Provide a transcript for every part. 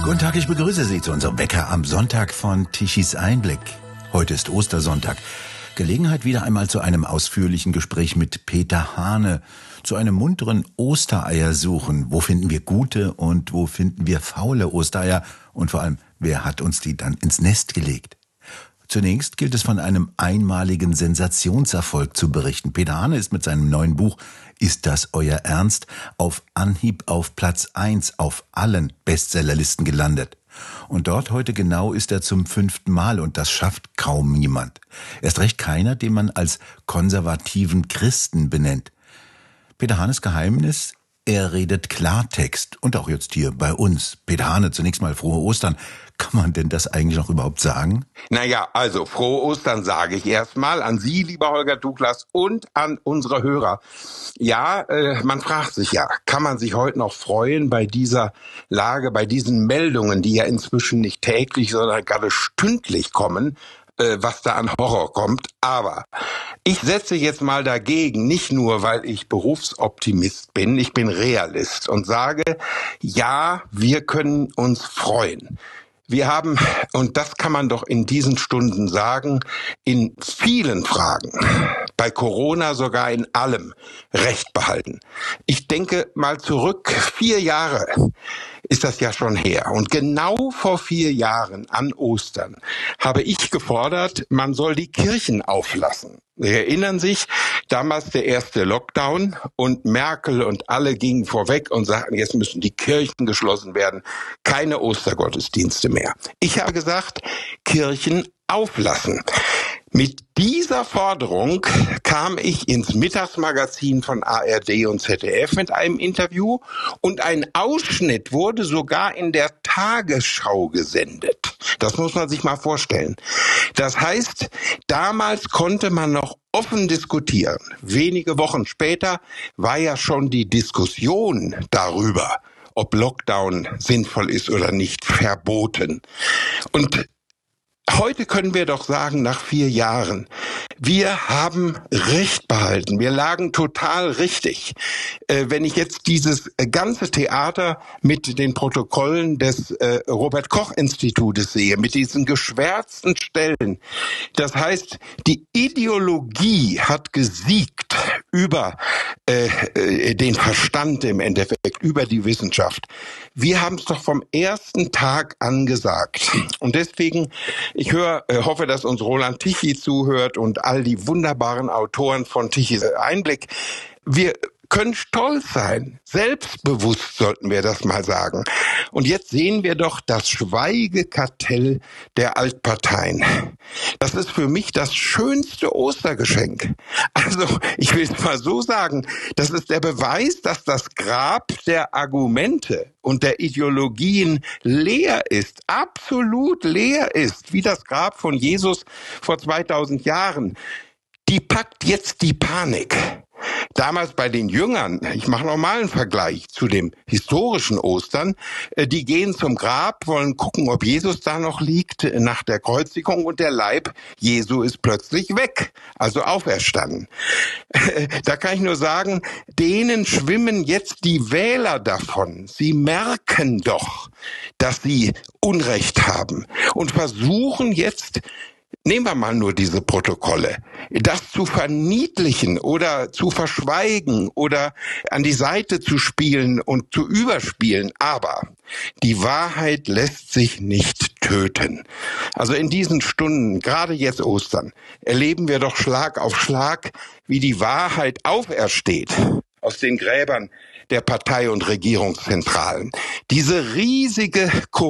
Guten Tag, ich begrüße Sie zu unserem Wecker am Sonntag von Tichys Einblick. Heute ist Ostersonntag. Gelegenheit wieder einmal zu einem ausführlichen Gespräch mit Peter Hane, zu einem munteren Ostereiersuchen. Wo finden wir gute und wo finden wir faule Ostereier? Und vor allem, wer hat uns die dann ins Nest gelegt? Zunächst gilt es von einem einmaligen Sensationserfolg zu berichten. Peter Hane ist mit seinem neuen Buch »Ist das euer Ernst?« auf Anhieb auf Platz 1 auf allen Bestsellerlisten gelandet. Und dort heute genau ist er zum 5. Mal und das schafft kaum jemand. Erst recht keiner, den man als konservativen Christen benennt. Peter Hanes Geheimnis? Er redet Klartext und auch jetzt hier bei uns. Peter Hane, zunächst mal frohe Ostern. Kann man denn das eigentlich noch überhaupt sagen? Naja, also frohe Ostern sage ich erstmal an Sie, lieber Holger Douglas, und an unsere Hörer. Ja, man fragt sich ja, kann man sich heute noch freuen bei dieser Lage, bei diesen Meldungen, die ja inzwischen nicht täglich, sondern gerade stündlich kommen, was da an Horror kommt. Aber ich setze jetzt mal dagegen, nicht nur, weil ich Berufsoptimist bin, ich bin Realist und sage, ja, wir können uns freuen. Wir haben, und das kann man doch in diesen Stunden sagen, in vielen Fragen, bei Corona sogar in allem, Recht behalten. Ich denke mal zurück, 4 Jahre ist das ja schon her. Und genau vor 4 Jahren an Ostern habe ich gefordert, man soll die Kirchen auflassen. Sie erinnern sich, damals der erste Lockdown und Merkel und alle gingen vorweg und sagten, jetzt müssen die Kirchen geschlossen werden, keine Ostergottesdienste mehr. Ich habe gesagt, Kirchen auflassen. Mit dieser Forderung kam ich ins Mittagsmagazin von ARD und ZDF mit einem Interview und ein Ausschnitt wurde sogar in der Tagesschau gesendet. Das muss man sich mal vorstellen. Das heißt, damals konnte man noch offen diskutieren. Wenige Wochen später war ja schon die Diskussion darüber, ob Lockdown sinnvoll ist oder nicht, verboten. Und heute können wir doch sagen, nach 4 Jahren, wir haben Recht behalten. Wir lagen total richtig. Wenn ich jetzt dieses ganze Theater mit den Protokollen des Robert-Koch-Institutes sehe, mit diesen geschwärzten Stellen, das heißt, die Ideologie hat gesiegt über den Verstand im Endeffekt, über die Wissenschaft. Wir haben es doch vom ersten Tag an gesagt. Und deswegen, ich hoffe, dass uns Roland Tichy zuhört und all die wunderbaren Autoren von Tichys Einblick. Wir können stolz sein. Selbstbewusst sollten wir das mal sagen. Und jetzt sehen wir doch das Schweigekartell der Altparteien. Das ist für mich das schönste Ostergeschenk. Also, ich will es mal so sagen, das ist der Beweis, dass das Grab der Argumente und der Ideologien leer ist, absolut leer ist, wie das Grab von Jesus vor 2000 Jahren. Die packt jetzt die Panik. Damals bei den Jüngern, ich mache nochmal einen Vergleich zu dem historischen Ostern, die gehen zum Grab, wollen gucken, ob Jesus da noch liegt nach der Kreuzigung und der Leib Jesu ist plötzlich weg, also auferstanden. Da kann ich nur sagen, denen schwimmen jetzt die Wähler davon. Sie merken doch, dass sie Unrecht haben und versuchen jetzt, nehmen wir mal nur diese Protokolle, das zu verniedlichen oder zu verschweigen oder an die Seite zu spielen und zu überspielen. Aber die Wahrheit lässt sich nicht töten. Also in diesen Stunden, gerade jetzt Ostern, erleben wir doch Schlag auf Schlag, wie die Wahrheit aufersteht aus den Gräbern der Partei- und Regierungszentralen. Diese riesige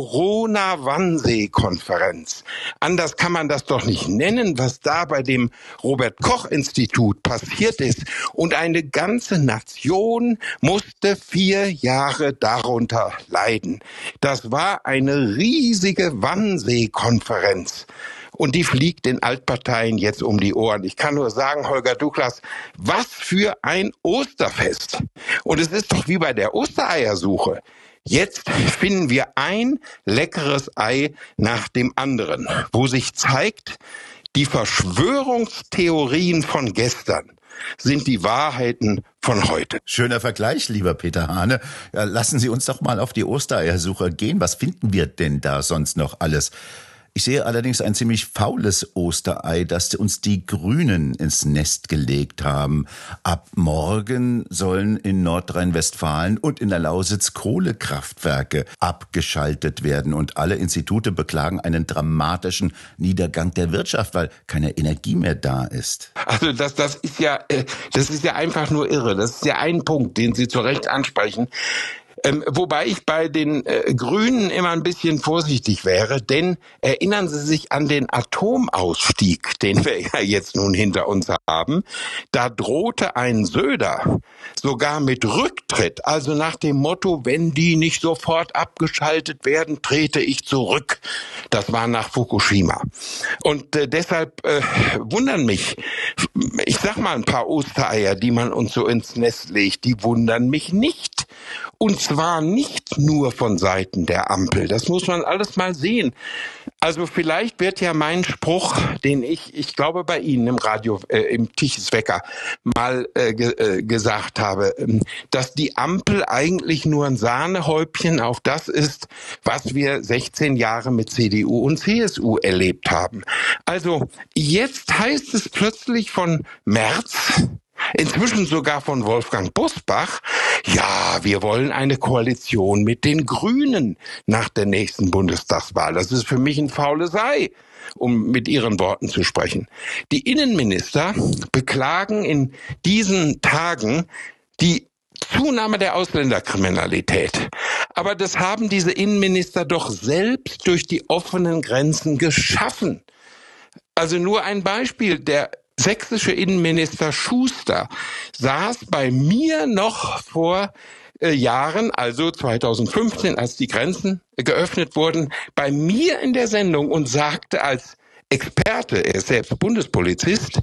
Corona-Wannsee-Konferenz. Anders kann man das doch nicht nennen, was da bei dem Robert-Koch-Institut passiert ist. Und eine ganze Nation musste 4 Jahre darunter leiden. Das war eine riesige Wannsee-Konferenz. Und die fliegt den Altparteien jetzt um die Ohren. Ich kann nur sagen, Holger Douglas, was für ein Osterfest. Und es ist doch wie bei der Ostereiersuche. Jetzt finden wir ein leckeres Ei nach dem anderen, wo sich zeigt, die Verschwörungstheorien von gestern sind die Wahrheiten von heute. Schöner Vergleich, lieber Peter Hane. Ja, lassen Sie uns doch mal auf die Ostereiersuche gehen. Was finden wir denn da sonst noch alles? Ich sehe allerdings ein ziemlich faules Osterei, das uns die Grünen ins Nest gelegt haben. Ab morgen sollen in Nordrhein-Westfalen und in der Lausitz Kohlekraftwerke abgeschaltet werden. Und alle Institute beklagen einen dramatischen Niedergang der Wirtschaft, weil keine Energie mehr da ist. Also das ist ja einfach nur irre. Das ist ja ein Punkt, den Sie zu Recht ansprechen. Wobei ich bei den Grünen immer ein bisschen vorsichtig wäre, denn erinnern Sie sich an den Atomausstieg, den wir ja jetzt nun hinter uns haben. Da drohte ein Söder sogar mit Rücktritt, also nach dem Motto, wenn die nicht sofort abgeschaltet werden, trete ich zurück. Das war nach Fukushima. Und deshalb wundern mich, ich sag mal ein paar Ostereier, die man uns so ins Nest legt, die wundern mich nicht. Und zwar nicht nur von Seiten der Ampel. Das muss man alles mal sehen. Also vielleicht wird ja mein Spruch, den ich glaube bei Ihnen im Radio, im Tichys Wecker mal gesagt habe, dass die Ampel eigentlich nur ein Sahnehäubchen auf das ist, was wir 16 Jahre mit CDU und CSU erlebt haben. Also jetzt heißt es plötzlich von Merz, inzwischen sogar von Wolfgang Bosbach, ja, wir wollen eine Koalition mit den Grünen nach der nächsten Bundestagswahl. Das ist für mich ein faules Ei, um mit Ihren Worten zu sprechen. Die Innenminister beklagen in diesen Tagen die Zunahme der Ausländerkriminalität. Aber das haben diese Innenminister doch selbst durch die offenen Grenzen geschaffen. Also nur ein Beispiel, der sächsische Innenminister Schuster saß bei mir noch vor Jahren, also 2015, als die Grenzen geöffnet wurden, bei mir in der Sendung und sagte als Experte, er ist selbst Bundespolizist,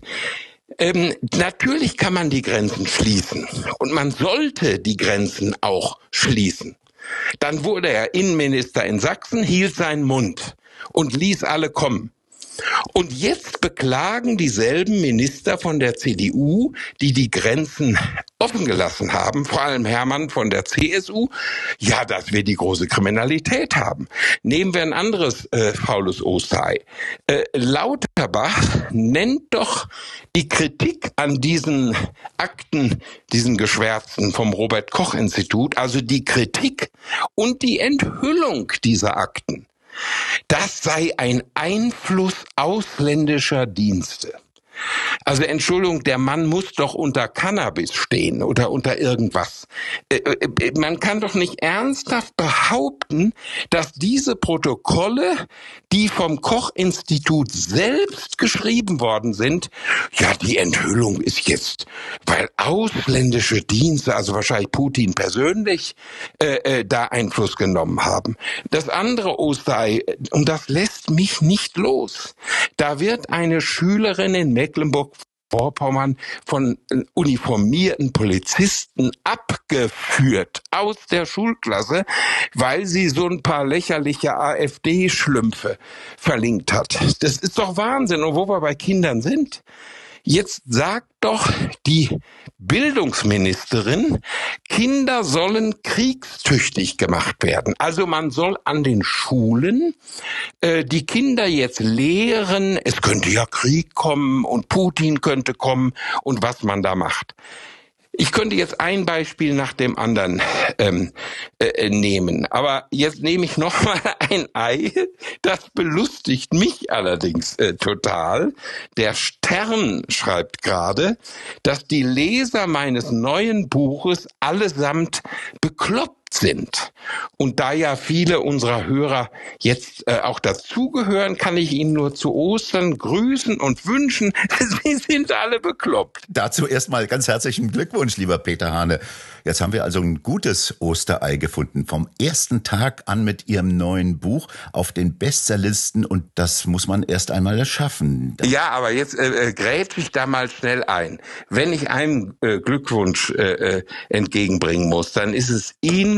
natürlich kann man die Grenzen schließen und man sollte die Grenzen auch schließen. Dann wurde er Innenminister in Sachsen, hielt seinen Mund und ließ alle kommen. Und jetzt beklagen dieselben Minister von der CDU, die die Grenzen offen gelassen haben, vor allem Hermann von der CSU, ja, dass wir die große Kriminalität haben. Nehmen wir ein anderes faules Osterei. Lauterbach nennt doch die Kritik an diesen Akten, diesen Geschwärzten vom Robert-Koch-Institut, also die Kritik und die Enthüllung dieser Akten, das sei ein Einfluss ausländischer Dienste. Also Entschuldigung, der Mann muss doch unter Cannabis stehen oder unter irgendwas. Man kann doch nicht ernsthaft behaupten, dass diese Protokolle, die vom Koch-Institut selbst geschrieben worden sind, ja, die Enthüllung ist jetzt, weil ausländische Dienste, also wahrscheinlich Putin persönlich, da Einfluss genommen haben. Das andere Osterei, und das lässt mich nicht los, da wird eine Schülerin in Mecklenburg-Vorpommern von uniformierten Polizisten abgeführt aus der Schulklasse, weil sie so ein paar lächerliche AfD-Schlümpfe verlinkt hat. Das ist doch Wahnsinn. Und wo wir bei Kindern sind, jetzt sagt doch die Bildungsministerin, Kinder sollen kriegstüchtig gemacht werden. Also man soll an den Schulen die Kinder jetzt lehren, es könnte ja Krieg kommen und Putin könnte kommen und was man da macht. Ich könnte jetzt ein Beispiel nach dem anderen nehmen, aber jetzt nehme ich noch mal ein Ei, das belustigt mich allerdings total. Der Stern schreibt gerade, dass die Leser meines neuen Buches allesamt bekloppt sind. Und da ja viele unserer Hörer jetzt auch dazugehören, kann ich Ihnen nur zu Ostern grüßen und wünschen, Sie sind alle bekloppt. Dazu erstmal ganz herzlichen Glückwunsch, lieber Peter Hane. Jetzt haben wir also ein gutes Osterei gefunden. Vom ersten Tag an mit Ihrem neuen Buch auf den Bestsellerlisten und das muss man erst einmal schaffen. Ja, aber jetzt grätsche ich da mal schnell ein. Wenn ich einen Glückwunsch entgegenbringen muss, dann ist es Ihnen,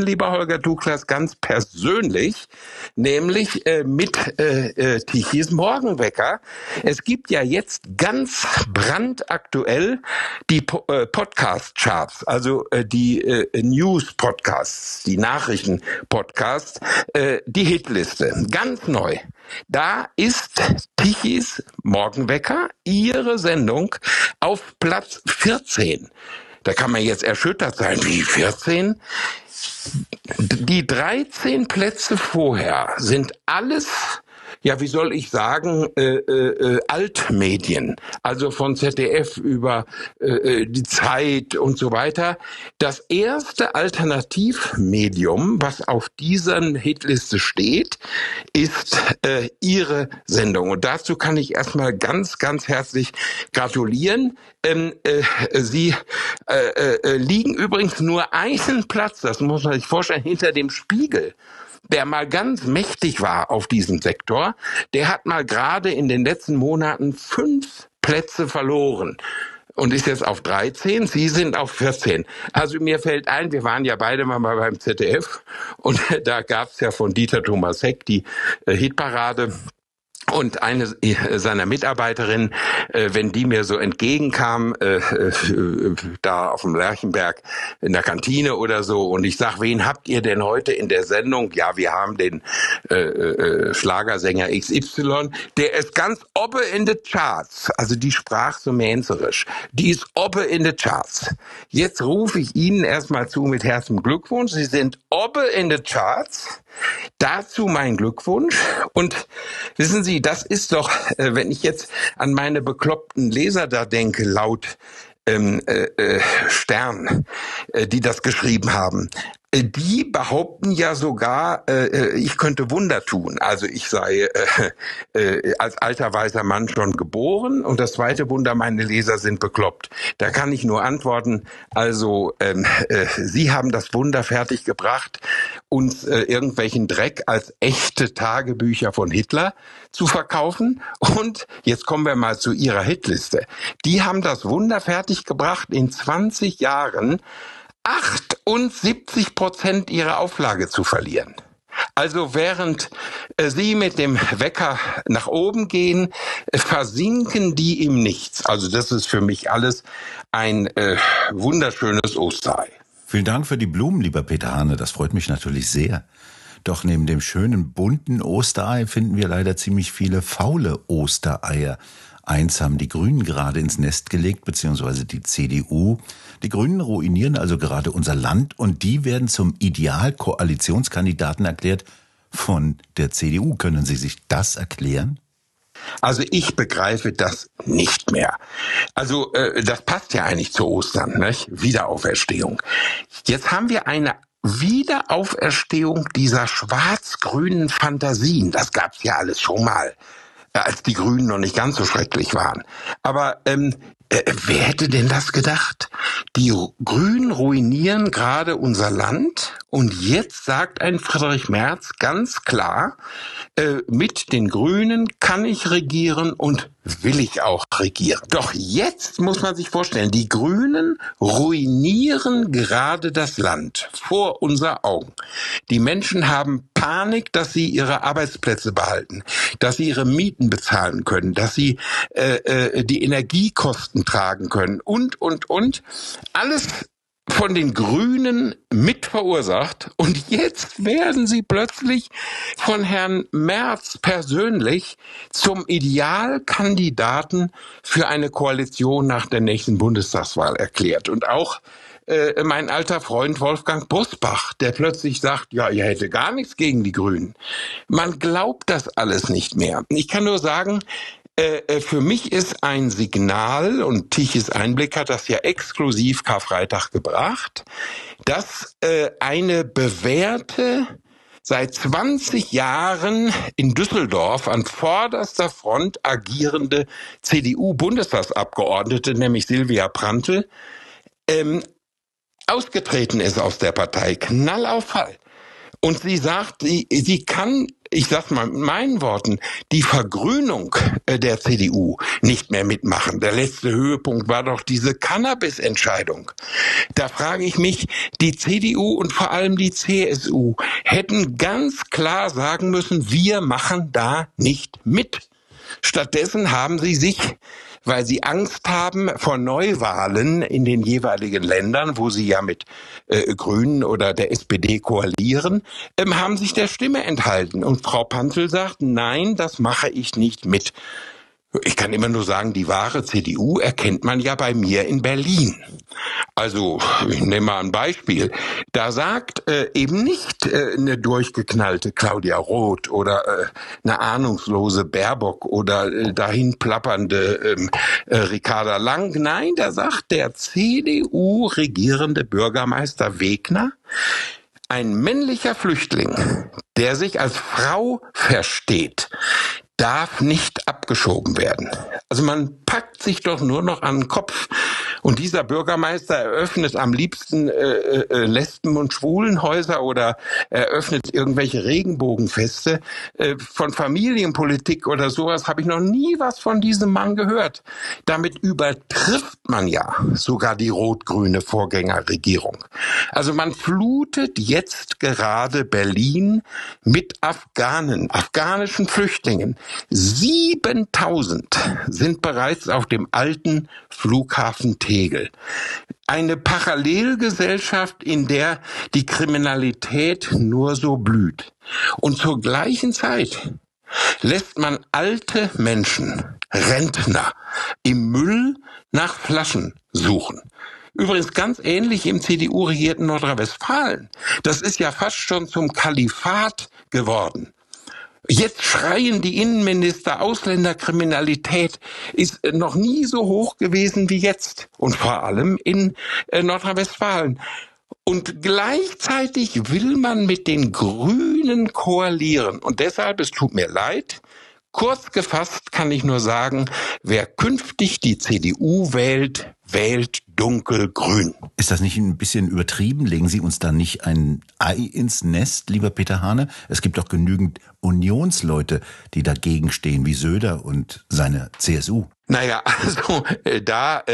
lieber Holger Douglas, ganz persönlich, nämlich mit Tichys Morgenwecker. Es gibt ja jetzt ganz brandaktuell die Podcast-Charts, also die News-Podcasts, die Nachrichten-Podcasts, die Hitliste, ganz neu. Da ist Tichys Morgenwecker, ihre Sendung, auf Platz 14. Da kann man jetzt erschüttert sein. Wie 14? Die 13 Plätze vorher sind alles, ja, wie soll ich sagen, Altmedien, also von ZDF über die Zeit und so weiter. Das erste Alternativmedium, was auf dieser Hitliste steht, ist Ihre Sendung. Und dazu kann ich erstmal ganz, ganz herzlich gratulieren. Sie liegen übrigens nur einen Platz, das muss man sich vorstellen, hinter dem Spiegel, der mal ganz mächtig war auf diesem Sektor. Der hat mal gerade in den letzten Monaten 5 Plätze verloren und ist jetzt auf 13. Sie sind auf 14. Also mir fällt ein, wir waren ja beide mal beim ZDF und da gab's ja von Dieter Thomas Heck die Hitparade. Und eine seiner Mitarbeiterinnen, wenn die mir so entgegenkam, da auf dem Lerchenberg in der Kantine oder so, und ich sag, wen habt ihr denn heute in der Sendung? Ja, wir haben den Schlagersänger XY, der ist ganz oben in the Charts. Also die sprach so mainzerisch. Die ist oben in the Charts. Jetzt rufe ich Ihnen erstmal zu mit herzlichem Glückwunsch. Sie sind oben in the Charts. Dazu mein Glückwunsch. Und wissen Sie, das ist doch, wenn ich jetzt an meine bekloppten Leser da denke, laut Stern, die das geschrieben haben, die behaupten ja sogar, ich könnte Wunder tun. Also ich sei als alter weißer Mann schon geboren, und das zweite Wunder, meine Leser sind bekloppt. Da kann ich nur antworten, also Sie haben das Wunder fertiggebracht, uns irgendwelchen Dreck als echte Tagebücher von Hitler zu verkaufen. Und jetzt kommen wir mal zu Ihrer Hitliste. Die haben das Wunder fertiggebracht, in 20 Jahren 78% ihrer Auflage zu verlieren. Also während Sie mit dem Wecker nach oben gehen, versinken die im Nichts. Also das ist für mich alles ein wunderschönes Osterei. Vielen Dank für die Blumen, lieber Peter Hane. Das freut mich natürlich sehr. Doch neben dem schönen bunten Osterei finden wir leider ziemlich viele faule Ostereier. Eins haben die Grünen gerade ins Nest gelegt, beziehungsweise die CDU. Die Grünen ruinieren also gerade unser Land, und die werden zum Idealkoalitionskandidaten erklärt von der CDU. Können Sie sich das erklären? Also ich begreife das nicht mehr. Also das passt ja eigentlich zu Ostern, nicht? Wiederauferstehung. Jetzt haben wir eine Wiederauferstehung dieser schwarz-grünen Fantasien. Das gab's ja alles schon mal, als die Grünen noch nicht ganz so schrecklich waren. Aber wer hätte denn das gedacht? Die Grünen ruinieren gerade unser Land, und jetzt sagt ein Friedrich Merz ganz klar, mit den Grünen kann ich regieren und will ich auch regieren. Doch jetzt muss man sich vorstellen, die Grünen ruinieren gerade das Land vor unser Augen. Die Menschen haben Panik, dass sie ihre Arbeitsplätze behalten, dass sie ihre Mieten bezahlen können, dass sie die Energiekosten tragen können und. Alles von den Grünen mit verursacht, und jetzt werden sie plötzlich von Herrn Merz persönlich zum Idealkandidaten für eine Koalition nach der nächsten Bundestagswahl erklärt. Und auch mein alter Freund Wolfgang Bosbach, der plötzlich sagt, ja, er hätte gar nichts gegen die Grünen. Man glaubt das alles nicht mehr. Ich kann nur sagen, für mich ist ein Signal, und Tichys Einblick hat das ja exklusiv Karfreitag gebracht, dass eine bewährte, seit 20 Jahren in Düsseldorf an vorderster Front agierende CDU-Bundestagsabgeordnete, nämlich Silvia Prantl, ausgetreten ist aus der Partei. Knall auf Fall. Und sie sagt, sie kann, ich sag's mal mit meinen Worten, die Vergrünung der CDU nicht mehr mitmachen. Der letzte Höhepunkt war doch diese Cannabis-Entscheidung. Da frage ich mich, die CDU und vor allem die CSU hätten ganz klar sagen müssen, wir machen da nicht mit. Stattdessen haben sie sich, weil sie Angst haben vor Neuwahlen in den jeweiligen Ländern, wo sie ja mit Grünen oder der SPD koalieren, haben sich der Stimme enthalten. Und Frau Pantel sagt, nein, das mache ich nicht mit. Ich kann immer nur sagen, die wahre CDU erkennt man ja bei mir in Berlin. Also, ich nehme mal ein Beispiel. Da sagt eben nicht eine durchgeknallte Claudia Roth oder eine ahnungslose Baerbock oder dahin plappernde Ricarda Lang. Nein, da sagt der CDU-regierende Bürgermeister Wegner, ein männlicher Flüchtling, der sich als Frau versteht, darf nicht abgeschoben werden. Also man packt sich doch nur noch an den Kopf. Und dieser Bürgermeister eröffnet am liebsten Lesben- und Schwulenhäuser oder eröffnet irgendwelche Regenbogenfeste. Von Familienpolitik oder sowas habe ich noch nie was von diesem Mann gehört. Damit übertrifft man ja sogar die rot-grüne Vorgängerregierung. Also man flutet jetzt gerade Berlin mit afghanischen Flüchtlingen. 7.000 sind bereits auf dem alten Flughafen Tegel. Eine Parallelgesellschaft, in der die Kriminalität nur so blüht. Und zur gleichen Zeit lässt man alte Menschen, Rentner, im Müll nach Flaschen suchen. Übrigens ganz ähnlich im CDU-regierten Nordrhein-Westfalen. Das ist ja fast schon zum Kalifat geworden. Jetzt schreien die Innenminister, Ausländerkriminalität ist noch nie so hoch gewesen wie jetzt. Und vor allem in Nordrhein-Westfalen. Und gleichzeitig will man mit den Grünen koalieren. Und deshalb, es tut mir leid, kurz gefasst kann ich nur sagen, wer künftig die CDU wählt, wählt dunkelgrün. Ist das nicht ein bisschen übertrieben? Legen Sie uns da nicht ein Ei ins Nest, lieber Peter Hane? Es gibt doch genügend Unionsleute, die dagegen stehen, wie Söder und seine CSU. Naja, also da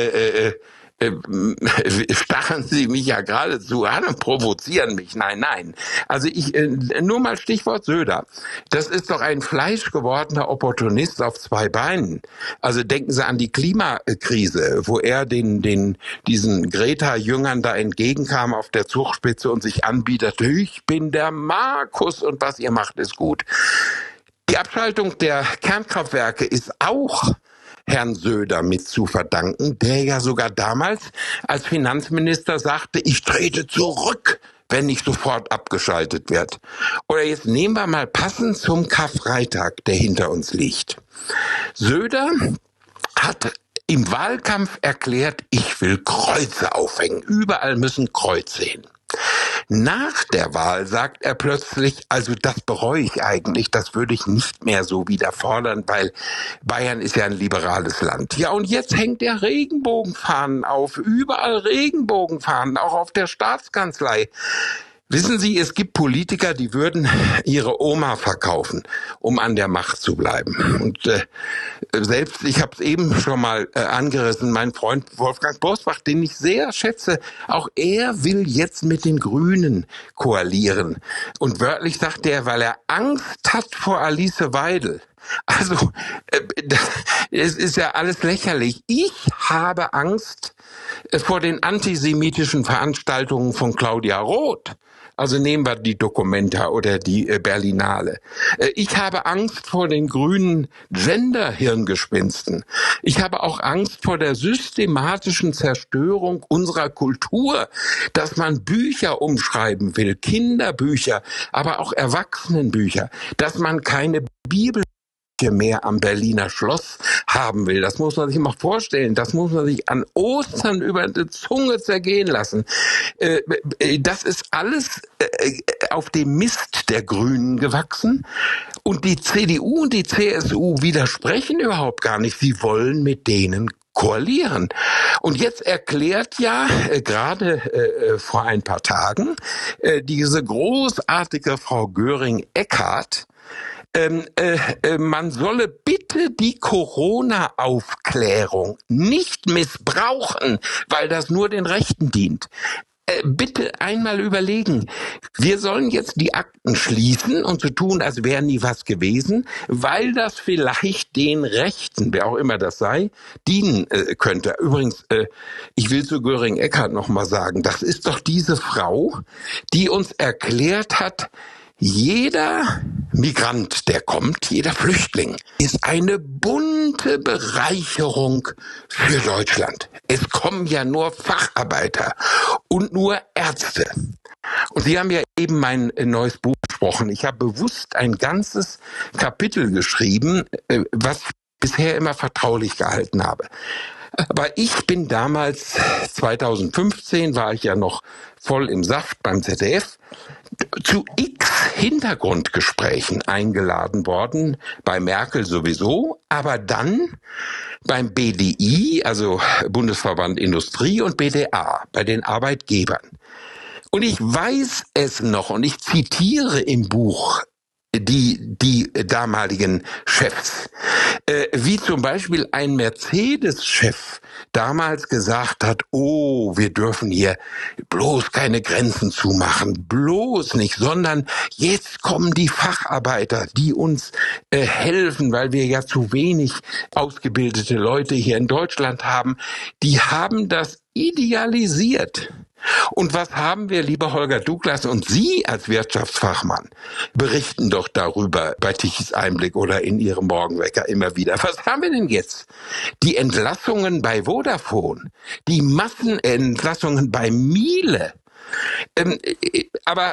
stacheln Sie mich ja geradezu an und provozieren mich. Nein. Also nur mal Stichwort Söder. Das ist doch ein fleischgewordener Opportunist auf zwei Beinen. Also denken Sie an die Klimakrise, wo er diesen Greta-Jüngern da entgegenkam auf der Zugspitze und sich anbietet, ich bin der Markus und was ihr macht ist gut. Die Abschaltung der Kernkraftwerke ist auch Herrn Söder mit zu verdanken, der ja sogar damals als Finanzminister sagte, ich trete zurück, wenn nicht sofort abgeschaltet wird. Oder jetzt nehmen wir mal passend zum Karfreitag, der hinter uns liegt. Söder hat im Wahlkampf erklärt, ich will Kreuze aufhängen. Überall müssen Kreuze hin. Nach der Wahl sagt er plötzlich, also das bereue ich eigentlich, das würde ich nicht mehr so wieder fordern, weil Bayern ist ja ein liberales Land. Ja, und jetzt hängt er Regenbogenfahnen auf, überall Regenbogenfahnen, auch auf der Staatskanzlei. Wissen Sie, es gibt Politiker, die würden ihre Oma verkaufen, um an der Macht zu bleiben. Und selbst, ich habe es eben schon mal angerissen, mein Freund Wolfgang Bosbach, den ich sehr schätze, auch er will jetzt mit den Grünen koalieren. Und wörtlich sagt er, weil er Angst hat vor Alice Weidel. Also, es ist ja alles lächerlich. Ich habe Angst vor den antisemitischen Veranstaltungen von Claudia Roth. Also nehmen wir die Documenta oder die Berlinale. Ich habe Angst vor den grünen Gender-Hirngespinsten. Ich habe auch Angst vor der systematischen Zerstörung unserer Kultur, dass man Bücher umschreiben will, Kinderbücher, aber auch Erwachsenenbücher, dass man keine Bibel mehr am Berliner Schloss haben will. Das muss man sich mal vorstellen. Das muss man sich an Ostern über die Zunge zergehen lassen. Das ist alles auf dem Mist der Grünen gewachsen. Und die CDU und die CSU widersprechen überhaupt gar nicht. Sie wollen mit denen koalieren. Und jetzt erklärt ja gerade vor ein paar Tagen diese großartige Frau Göring-Eckardt, man solle bitte die Corona-Aufklärung nicht missbrauchen, weil das nur den Rechten dient. Bitte einmal überlegen. Wir sollen jetzt die Akten schließen und so tun, als wäre nie was gewesen, weil das vielleicht den Rechten, wer auch immer das sei, dienen könnte. Übrigens, ich will zu Göring-Eckardt noch mal sagen, das ist doch diese Frau, die uns erklärt hat, jeder Migrant, der kommt, jeder Flüchtling, ist eine bunte Bereicherung für Deutschland. Es kommen ja nur Facharbeiter und nur Ärzte. Und Sie haben ja eben mein neues Buch besprochen. Ich habe bewusst ein ganzes Kapitel geschrieben, was ich bisher immer vertraulich gehalten habe. Aber ich bin damals, 2015, war ich ja noch voll im Saft beim ZDF, zu x Hintergrundgesprächen eingeladen worden, bei Merkel sowieso, aber dann beim BDI, also Bundesverband Industrie, und BDA, bei den Arbeitgebern. Und ich weiß es noch, und ich zitiere im Buch die damaligen Chefs, wie zum Beispiel ein Mercedes-Chef damals gesagt hat, oh, wir dürfen hier bloß keine Grenzen zumachen, bloß nicht, sondern jetzt kommen die Facharbeiter, die uns helfen, weil wir ja zu wenig ausgebildete Leute hier in Deutschland haben. Die haben das idealisiert. Und was haben wir, lieber Holger Douglas, und Sie als Wirtschaftsfachmann berichten doch darüber bei Tichys Einblick oder in Ihrem Morgenwecker immer wieder. Was haben wir denn jetzt? Die Entlassungen bei Vodafone, die Massenentlassungen bei Miele. Aber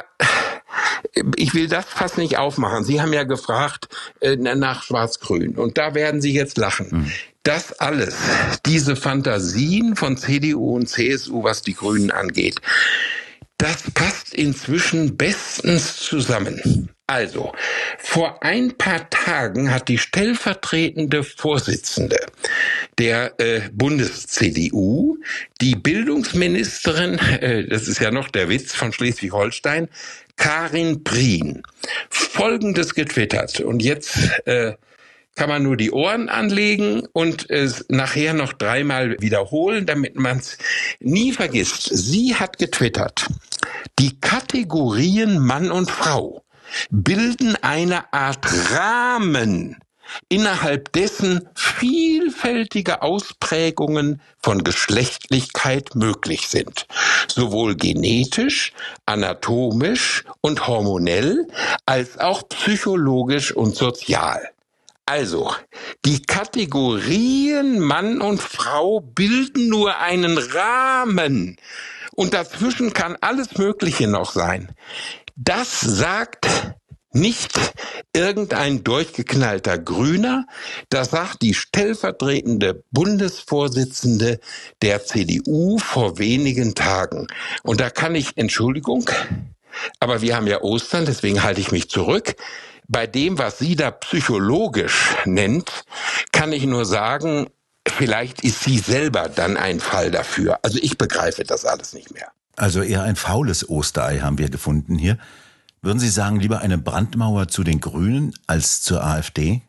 ich will das fast nicht aufmachen. Sie haben ja gefragt nach Schwarz-Grün, und da werden Sie jetzt lachen. Das alles, diese Fantasien von CDU und CSU, was die Grünen angeht, das passt inzwischen bestens zusammen. Also, vor ein paar Tagen hat die stellvertretende Vorsitzende der Bundes-CDU, die Bildungsministerin, das ist ja noch der Witz, von Schleswig-Holstein, Karin Prien, Folgendes getwittert. Und jetzt kann man nur die Ohren anlegen und es nachher noch dreimal wiederholen, damit man es nie vergisst. Sie hat getwittert: Die Kategorien Mann und Frau bilden eine Art Rahmen, innerhalb dessen vielfältige Ausprägungen von Geschlechtlichkeit möglich sind, sowohl genetisch, anatomisch und hormonell, als auch psychologisch und sozial. Also, die Kategorien Mann und Frau bilden nur einen Rahmen, und dazwischen kann alles Mögliche noch sein. Das sagt nicht irgendein durchgeknallter Grüner, das sagt die stellvertretende Bundesvorsitzende der CDU vor wenigen Tagen. Und da kann ich, Entschuldigung, aber wir haben ja Ostern, deswegen halte ich mich zurück. Bei dem, was sie da psychologisch nennt, kann ich nur sagen, vielleicht ist sie selber dann ein Fall dafür. Also ich begreife das alles nicht mehr. Also eher ein faules Osterei haben wir gefunden hier. Würden Sie sagen, lieber eine Brandmauer zu den Grünen als zur AfD?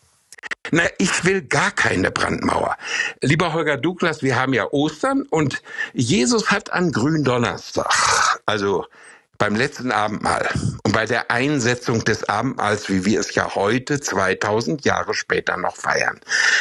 Na, ich will gar keine Brandmauer. Lieber Holger Douglas, wir haben ja Ostern, und Jesus hat an Gründonnerstag, also beim letzten Abendmahl und bei der Einsetzung des Abendmahls, wie wir es ja heute 2000 Jahre später noch feiern.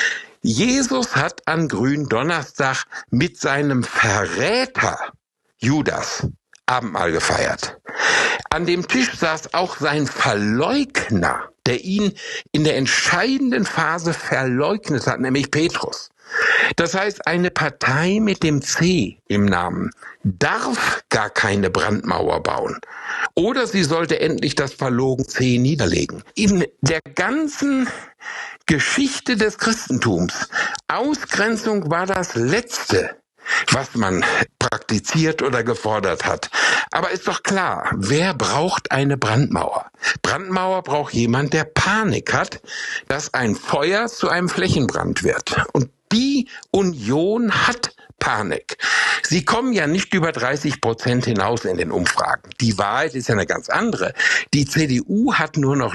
Jesus hat an Gründonnerstag mit seinem Verräter Judas Abendmahl gefeiert. An dem Tisch saß auch sein Verleugner, der ihn in der entscheidenden Phase verleugnet hat, nämlich Petrus. Das heißt, eine Partei mit dem C im Namen darf gar keine Brandmauer bauen. Oder sie sollte endlich das verlogene C niederlegen. In der ganzen Geschichte des Christentums, Ausgrenzung war das Letzte, was man praktiziert oder gefordert hat. Aber ist doch klar, wer braucht eine Brandmauer? Brandmauer braucht jemand, der Panik hat, dass ein Feuer zu einem Flächenbrand wird. Und Die Union hat Panik. Sie kommen ja nicht über 30% hinaus in den Umfragen. Die Wahrheit ist ja eine ganz andere. Die CDU hat nur noch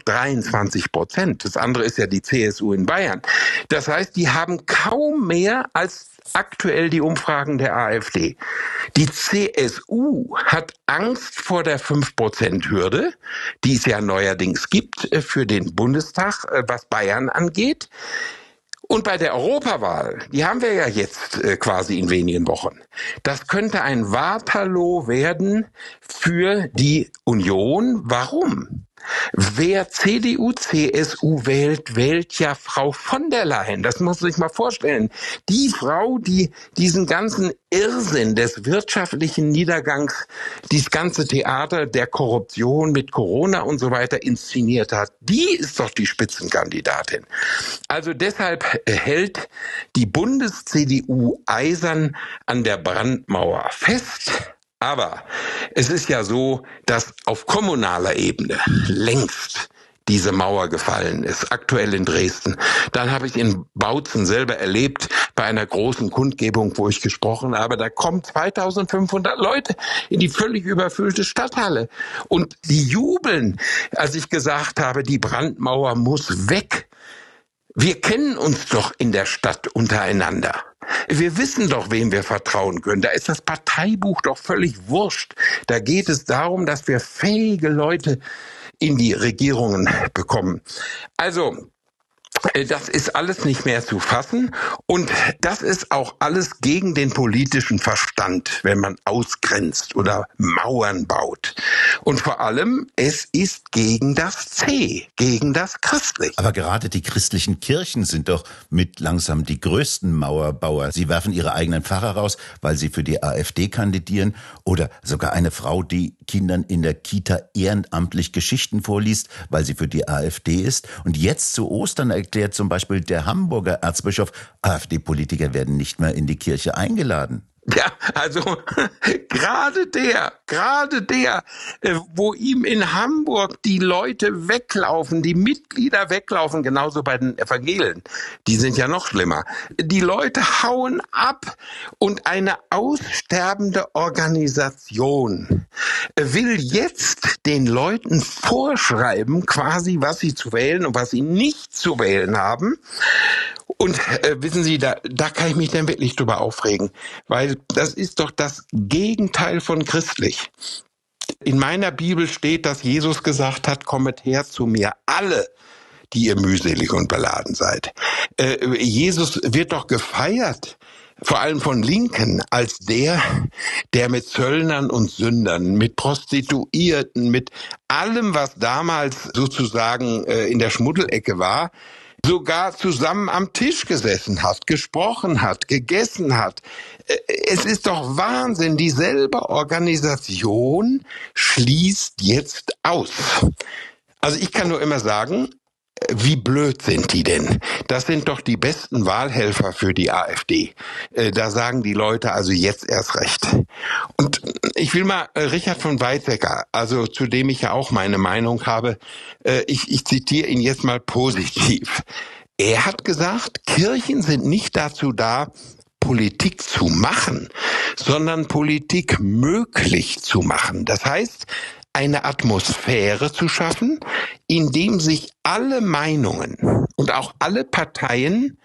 23%. Das andere ist ja die CSU in Bayern. Das heißt, die haben kaum mehr als aktuell die Umfragen der AfD. Die CSU hat Angst vor der 5%-Hürde, die es ja neuerdings gibt für den Bundestag, was Bayern angeht. Und bei der Europawahl, die haben wir ja jetzt quasi in wenigen Wochen. Das könnte ein Waterloo werden für die Union. Warum? Wer CDU, CSU wählt, wählt ja Frau von der Leyen. Das muss man sich mal vorstellen. Die Frau, die diesen ganzen Irrsinn des wirtschaftlichen Niedergangs, dieses ganze Theater der Korruption mit Corona und so weiter inszeniert hat, die ist doch die Spitzenkandidatin. Also deshalb hält die Bundes-CDU eisern an der Brandmauer fest. Aber es ist ja so, dass auf kommunaler Ebene längst diese Mauer gefallen ist, aktuell in Dresden. Dann habe ich in Bautzen selber erlebt, bei einer großen Kundgebung, wo ich gesprochen habe, da kommen 2500 Leute in die völlig überfüllte Stadthalle. Und die jubeln, als ich gesagt habe, die Brandmauer muss weg. Wir kennen uns doch in der Stadt untereinander. Wir wissen doch, wem wir vertrauen können. Da ist das Parteibuch doch völlig wurscht. Da geht es darum, dass wir fähige Leute in die Regierungen bekommen. Also, das ist alles nicht mehr zu fassen und das ist auch alles gegen den politischen Verstand, wenn man ausgrenzt oder Mauern baut. Und vor allem, es ist gegen das C, gegen das Christliche. Aber gerade die christlichen Kirchen sind doch mit langsam die größten Mauerbauer. Sie werfen ihre eigenen Pfarrer raus, weil sie für die AfD kandidieren, oder sogar eine Frau, die Kindern in der Kita ehrenamtlich Geschichten vorliest, weil sie für die AfD ist. Und jetzt zu Ostern erklärt zum Beispiel der Hamburger Erzbischof, AfD-Politiker werden nicht mehr in die Kirche eingeladen. Ja, also gerade der, wo ihm in Hamburg die Leute weglaufen, die Mitglieder weglaufen, genauso bei den Evangelien, die sind ja noch schlimmer. Die Leute hauen ab und eine aussterbende Organisation will jetzt den Leuten vorschreiben, quasi, was sie zu wählen und was sie nicht zu wählen haben. Und wissen Sie, da kann ich mich dann wirklich drüber aufregen, weil das ist doch das Gegenteil von christlich. In meiner Bibel steht, dass Jesus gesagt hat, kommet her zu mir, alle, die ihr mühselig und beladen seid. Jesus wird doch gefeiert, vor allem von Linken, als der mit Zöllnern und Sündern, mit Prostituierten, mit allem, was damals sozusagen in der Schmuddelecke war, sogar zusammen am Tisch gesessen hat, gesprochen hat, gegessen hat. Es ist doch Wahnsinn, dieselbe Organisation schließt jetzt aus. Also ich kann nur immer sagen, wie blöd sind die denn? Das sind doch die besten Wahlhelfer für die AfD. Da sagen die Leute also jetzt erst recht. Und ich will mal Richard von Weizsäcker, also zu dem ich ja auch meine Meinung habe, ich zitiere ihn jetzt mal positiv. Er hat gesagt, Kirchen sind nicht dazu da, Politik zu machen, sondern Politik möglich zu machen. Das heißt, eine Atmosphäre zu schaffen, in dem sich alle Meinungen und auch alle Parteien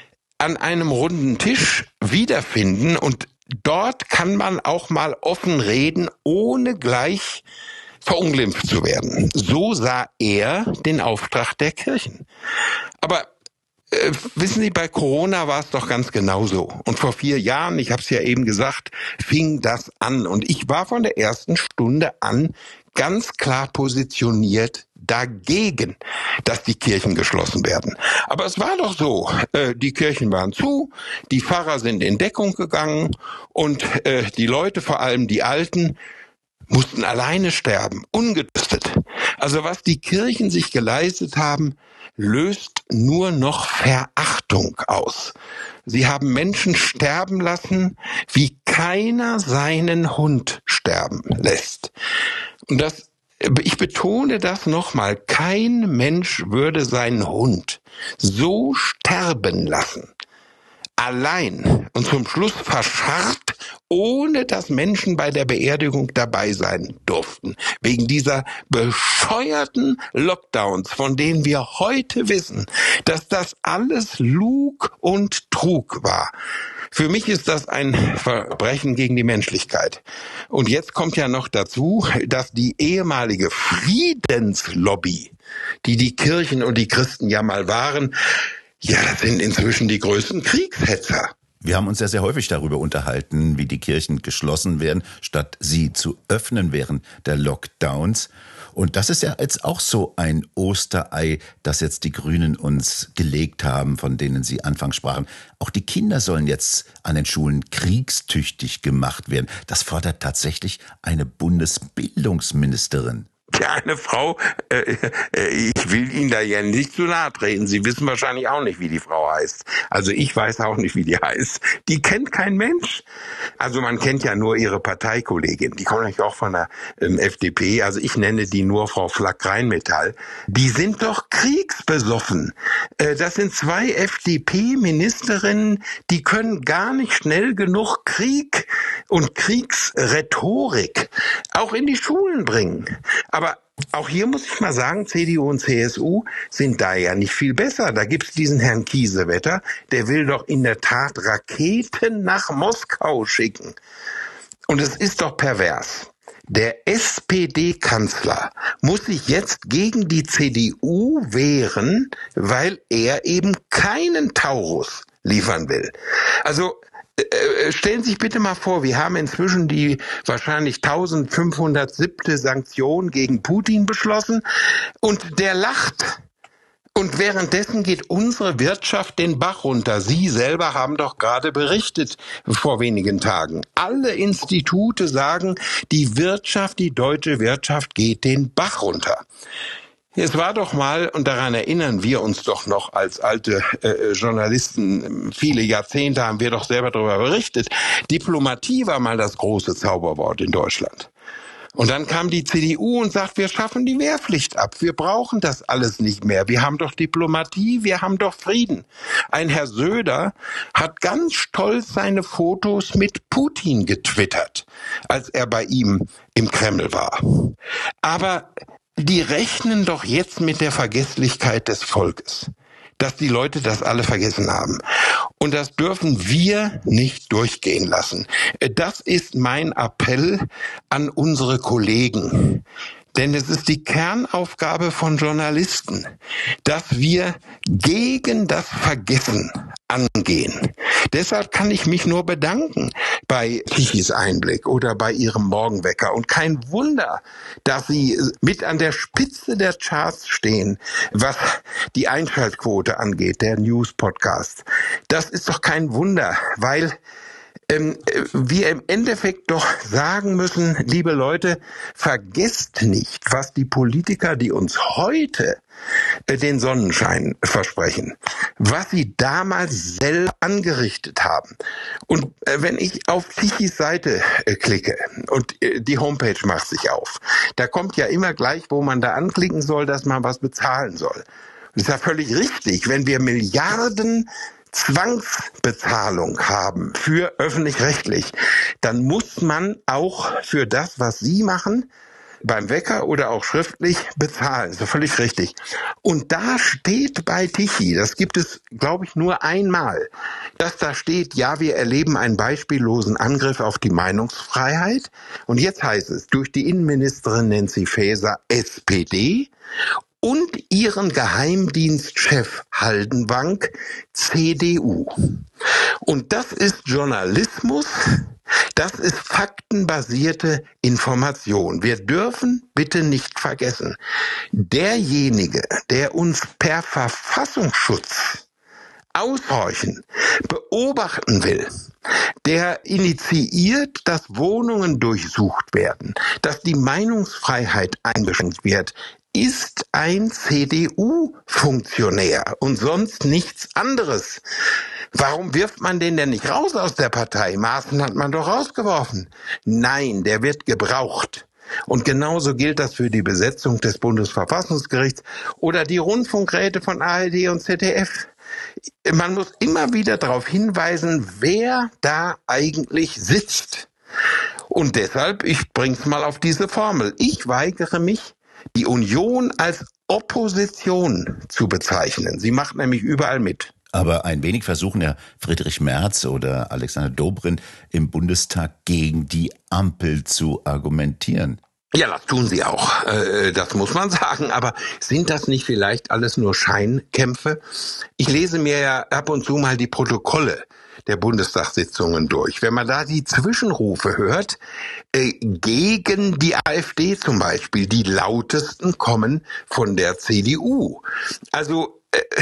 an einem runden Tisch wiederfinden und dort kann man auch mal offen reden, ohne gleich verunglimpft zu werden. So sah er den Auftrag der Kirchen. Aber wissen Sie, bei Corona war es doch ganz genauso. Und vor 4 Jahren, ich habe es ja eben gesagt, fing das an. Und ich war von der ersten Stunde an ganz klar positioniert dagegen, dass die Kirchen geschlossen werden. Aber es war doch so, die Kirchen waren zu, die Pfarrer sind in Deckung gegangen und die Leute, vor allem die Alten, mussten alleine sterben, ungetestet. Also was die Kirchen sich geleistet haben, löst nur noch Verachtung aus. Sie haben Menschen sterben lassen, wie keiner seinen Hund sterben lässt. Und ich betone das nochmal, kein Mensch würde seinen Hund so sterben lassen. allein und zum Schluss verscharrt, ohne dass Menschen bei der Beerdigung dabei sein durften. Wegen dieser bescheuerten Lockdowns, von denen wir heute wissen, dass das alles Lug und Trug war. Für mich ist das ein Verbrechen gegen die Menschlichkeit. Und jetzt kommt ja noch dazu, dass die ehemalige Friedenslobby, die die Kirchen und die Christen ja mal waren, ja, das sind inzwischen die größten Kriegshetzer. Wir haben uns ja sehr häufig darüber unterhalten, wie die Kirchen geschlossen werden, statt sie zu öffnen während der Lockdowns. Und das ist ja jetzt auch so ein Osterei, das jetzt die Grünen uns gelegt haben, von denen Sie anfangs sprachen. Auch die Kinder sollen jetzt an den Schulen kriegstüchtig gemacht werden. Das fordert tatsächlich eine Bundesbildungsministerin. Ja, eine Frau, ich will Ihnen da ja nicht zu nahe treten. Sie wissen wahrscheinlich auch nicht, wie die Frau heißt. Also ich weiß auch nicht, wie die heißt. Die kennt kein Mensch. Also man kennt ja nur ihre Parteikollegin. Die kommt eigentlich auch von der FDP. Also ich nenne die nur Frau Flack-Rheinmetall. Die sind doch kriegsbesoffen. Das sind 2 FDP-Ministerinnen, die können gar nicht schnell genug Krieg und Kriegsrhetorik auch in die Schulen bringen. Aber auch hier muss ich mal sagen, CDU und CSU sind da ja nicht viel besser. Da gibt's diesen Herrn Kiesewetter, der will doch in der Tat Raketen nach Moskau schicken. Und es ist doch pervers. Der SPD-Kanzler muss sich jetzt gegen die CDU wehren, weil er eben keinen Taurus liefern will. Also stellen Sie sich bitte mal vor, wir haben inzwischen die wahrscheinlich 1507. Sanktion gegen Putin beschlossen und der lacht. Und währenddessen geht unsere Wirtschaft den Bach runter. Sie selber haben doch gerade berichtet vor wenigen Tagen. Alle Institute sagen, die Wirtschaft, die deutsche Wirtschaft geht den Bach runter. Es war doch mal, und daran erinnern wir uns doch noch als alte Journalisten, viele Jahrzehnte haben wir doch selber darüber berichtet, Diplomatie war mal das große Zauberwort in Deutschland. Und dann kam die CDU und sagt, wir schaffen die Wehrpflicht ab. Wir brauchen das alles nicht mehr. Wir haben doch Diplomatie, wir haben doch Frieden. Ein Herr Söder hat ganz stolz seine Fotos mit Putin getwittert, als er bei ihm im Kreml war. Aber die rechnen doch jetzt mit der Vergesslichkeit des Volkes, dass die Leute das alle vergessen haben. Und das dürfen wir nicht durchgehen lassen. Das ist mein Appell an unsere Kollegen. Denn es ist die Kernaufgabe von Journalisten, dass wir gegen das Vergessen angehen. Deshalb kann ich mich nur bedanken bei Tichys Einblick oder bei ihrem Morgenwecker. Und kein Wunder, dass sie mit an der Spitze der Charts stehen, was die Einschaltquote angeht, der News-Podcast. Das ist doch kein Wunder, weil wir im Endeffekt doch sagen müssen, liebe Leute, vergesst nicht, was die Politiker, die uns heute den Sonnenschein versprechen, was sie damals selber angerichtet haben. Und wenn ich auf Tichys Seite klicke und die Homepage macht sich auf, da kommt ja immer gleich, wo man da anklicken soll, dass man was bezahlen soll. Das ist ja völlig richtig, wenn wir Milliarden Zwangsbezahlung haben für öffentlich-rechtlich, dann muss man auch für das, was Sie machen, beim Wecker oder auch schriftlich bezahlen. So völlig richtig. Und da steht bei Tichy, das gibt es, glaube ich, nur einmal, dass da steht, ja, wir erleben einen beispiellosen Angriff auf die Meinungsfreiheit. Und jetzt heißt es, durch die Innenministerin Nancy Faeser, SPD, und ihren Geheimdienstchef Haldenwang, CDU. Und das ist Journalismus, das ist faktenbasierte Information. Wir dürfen bitte nicht vergessen, derjenige, der uns per Verfassungsschutz aushorchen, beobachten will, der initiiert, dass Wohnungen durchsucht werden, dass die Meinungsfreiheit eingeschränkt wird, ist ein CDU-Funktionär und sonst nichts anderes. Warum wirft man den denn nicht raus aus der Partei? Maaßen hat man doch rausgeworfen. Nein, der wird gebraucht. Und genauso gilt das für die Besetzung des Bundesverfassungsgerichts oder die Rundfunkräte von ARD und ZDF. Man muss immer wieder darauf hinweisen, wer da eigentlich sitzt. Und deshalb, ich bring's mal auf diese Formel. Ich weigere mich, die Union als Opposition zu bezeichnen. Sie macht nämlich überall mit. Aber ein wenig versuchen ja Friedrich Merz oder Alexander Dobrindt im Bundestag gegen die Ampel zu argumentieren. Ja, das tun sie auch, das muss man sagen. Aber sind das nicht vielleicht alles nur Scheinkämpfe? Ich lese mir ja ab und zu mal die Protokolle der Bundestagssitzungen durch. Wenn man da die Zwischenrufe hört, gegen die AfD zum Beispiel, die lautesten kommen von der CDU. Also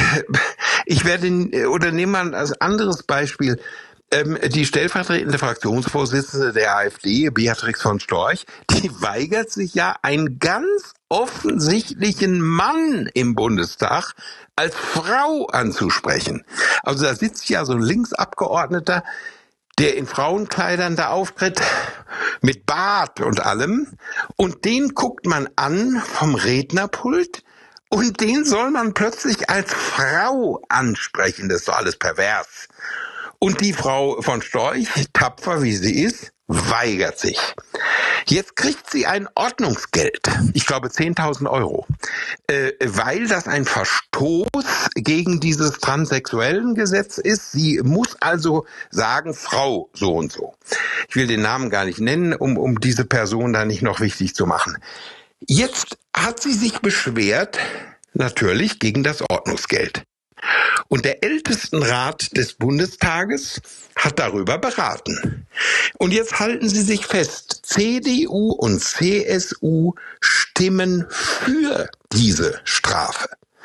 ich werde, oder nehmen wir als anderes Beispiel, die stellvertretende Fraktionsvorsitzende der AfD, Beatrix von Storch, die weigert sich ja, einen ganz offensichtlichen Mann im Bundestag als Frau anzusprechen. Also da sitzt ja so ein Linksabgeordneter, der in Frauenkleidern da auftritt, mit Bart und allem, und den guckt man an vom Rednerpult, und den soll man plötzlich als Frau ansprechen. Das ist doch alles pervers. Und die Frau von Storch, tapfer wie sie ist, weigert sich. Jetzt kriegt sie ein Ordnungsgeld, ich glaube 10.000 €, weil das ein Verstoß gegen dieses transsexuellen Gesetz ist. Sie muss also sagen, Frau so und so. Ich will den Namen gar nicht nennen, um diese Person da nicht noch wichtig zu machen. Jetzt hat sie sich beschwert, natürlich gegen das Ordnungsgeld. Und der Ältestenrat des Bundestages hat darüber beraten. Und jetzt halten Sie sich fest, CDU und CSU stimmen für diese Strafe.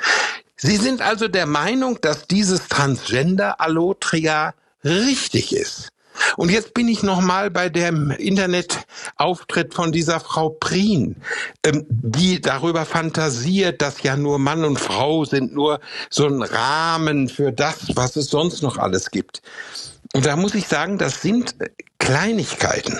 Sie sind also der Meinung, dass dieses Transgender-Allotria richtig ist. Und jetzt bin ich nochmal bei dem Internetauftritt von dieser Frau Prien, die darüber fantasiert, dass ja nur Mann und Frau sind, nur so ein Rahmen für das, was es sonst noch alles gibt. Und da muss ich sagen, das sind Kleinigkeiten.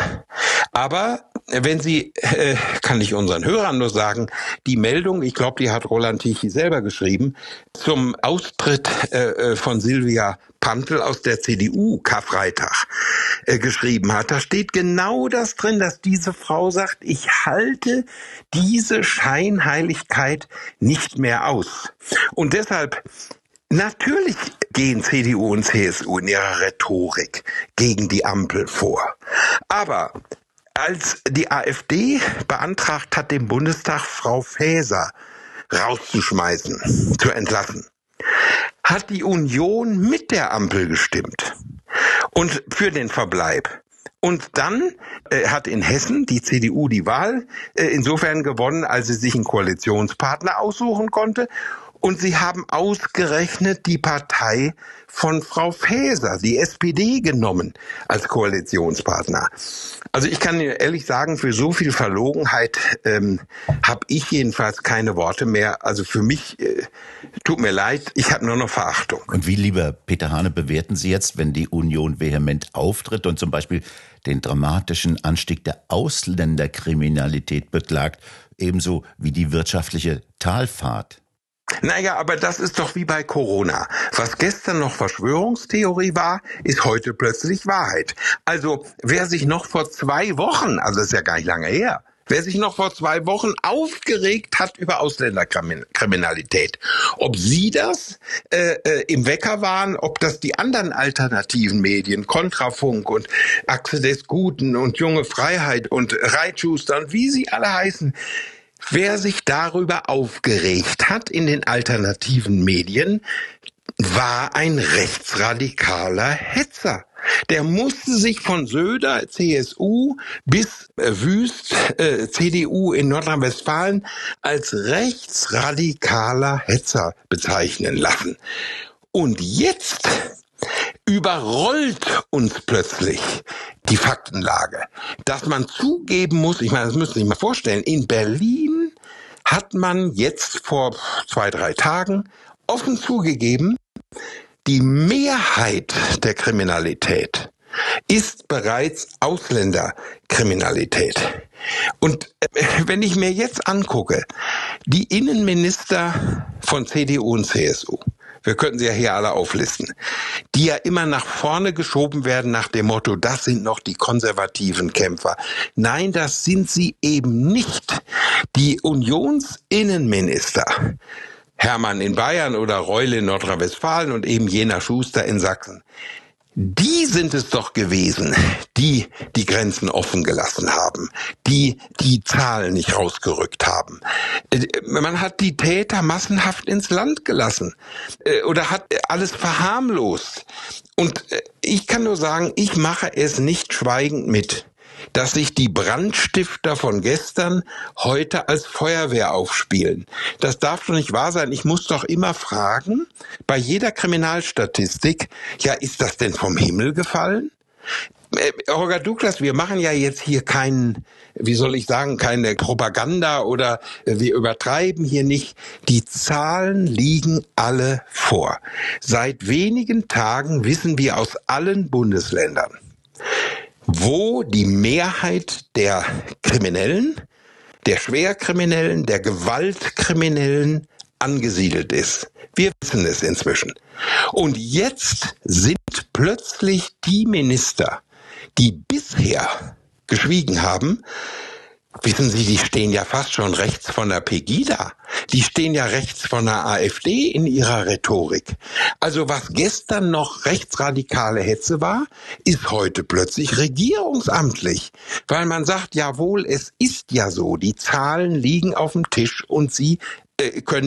Aber wenn Sie, kann ich unseren Hörern nur sagen, die Meldung, ich glaube, die hat Roland Tichy selber geschrieben, zum Austritt von Silvia Pantel aus der CDU Karfreitag geschrieben hat, da steht genau das drin, dass diese Frau sagt, ich halte diese Scheinheiligkeit nicht mehr aus. Und deshalb, natürlich gehen CDU und CSU in ihrer Rhetorik gegen die Ampel vor. Aber als die AfD beantragt hat, dem Bundestag Frau Faeser rauszuschmeißen, zu entlassen, hat die Union mit der Ampel gestimmt und für den Verbleib. Und dann hat in Hessen die CDU die Wahl insofern gewonnen, als sie sich einen Koalitionspartner aussuchen konnte. Und sie haben ausgerechnet die Partei von Frau Faeser, die SPD, genommen als Koalitionspartner. Also ich kann Ihnen ehrlich sagen, für so viel Verlogenheit habe ich jedenfalls keine Worte mehr. Also für mich, tut mir leid, ich habe nur noch Verachtung. Und wie, lieber Peter Hane, bewerten Sie jetzt, wenn die Union vehement auftritt und zum Beispiel den dramatischen Anstieg der Ausländerkriminalität beklagt, ebenso wie die wirtschaftliche Talfahrt? Naja, aber das ist doch wie bei Corona. Was gestern noch Verschwörungstheorie war, ist heute plötzlich Wahrheit. Also wer sich noch vor 2 Wochen, also das ist ja gar nicht lange her, wer sich noch vor 2 Wochen aufgeregt hat über Ausländerkriminalität, ob Sie das im Wecker waren, ob das die anderen alternativen Medien, Kontrafunk und Achse des Guten und Junge Freiheit und Reitschuster und wie sie alle heißen, wer sich darüber aufgeregt hat in den alternativen Medien, war ein rechtsradikaler Hetzer. Der musste sich von Söder, CSU, bis Wüst, CDU in Nordrhein-Westfalen als rechtsradikaler Hetzer bezeichnen lassen. Und jetzt überrollt uns plötzlich die Faktenlage, dass man zugeben muss, ich meine, das müssen Sie sich mal vorstellen, in Berlin hat man jetzt vor 2-3 Tagen offen zugegeben, die Mehrheit der Kriminalität ist bereits Ausländerkriminalität. Und wenn ich mir jetzt angucke, die Innenminister von CDU und CSU, wir könnten sie ja hier alle auflisten, die ja immer nach vorne geschoben werden nach dem Motto, das sind noch die konservativen Kämpfer. Nein, das sind sie eben nicht. Die Unionsinnenminister, Hermann in Bayern oder Reul in Nordrhein-Westfalen und eben jener Schuster in Sachsen, die sind es doch gewesen, die die Grenzen offen gelassen haben, die die Zahlen nicht rausgerückt haben. Man hat die Täter massenhaft ins Land gelassen oder hat alles verharmlost. Und ich kann nur sagen, ich mache es nicht schweigend mit, dass sich die Brandstifter von gestern heute als Feuerwehr aufspielen. Das darf doch nicht wahr sein. Ich muss doch immer fragen, bei jeder Kriminalstatistik, ja, ist das denn vom Himmel gefallen? Holger Douglas, wir machen ja jetzt hier keine Propaganda oder wir übertreiben hier nicht. Die Zahlen liegen alle vor. Seit wenigen Tagen wissen wir aus allen Bundesländern, wo die Mehrheit der Kriminellen, der Schwerkriminellen, der Gewaltkriminellen angesiedelt ist. Wir wissen es inzwischen. Und jetzt sind plötzlich die Minister, die bisher geschwiegen haben, wissen Sie, die stehen ja fast schon rechts von der Pegida. Die stehen ja rechts von der AfD in ihrer Rhetorik. Also was gestern noch rechtsradikale Hetze war, ist heute plötzlich regierungsamtlich. Weil man sagt, jawohl, es ist ja so, die Zahlen liegen auf dem Tisch und sie können